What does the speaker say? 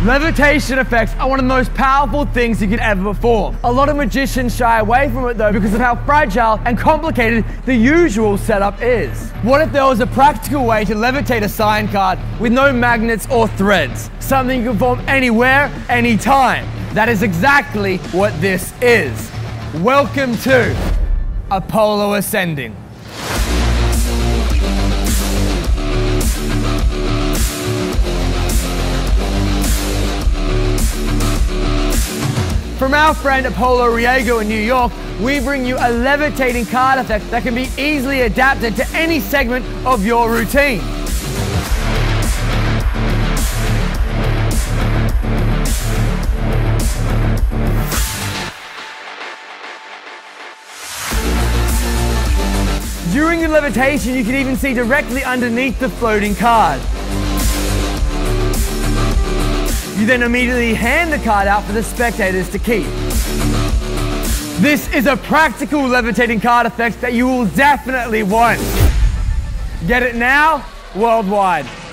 Levitation effects are one of the most powerful things you could ever perform. A lot of magicians shy away from it though because of how fragile and complicated the usual setup is. What if there was a practical way to levitate a sign card with no magnets or threads? Something you can perform anywhere, anytime. That is exactly what this is. Welcome to Apollo Ascending. From our friend Apollo Riego in New York, we bring you a levitating card effect that can be easily adapted to any segment of your routine. During the levitation, you can even see directly underneath the floating card. You then immediately hand the card out for the spectators to keep. This is a practical levitating card effect that you will definitely want. Get it now, worldwide.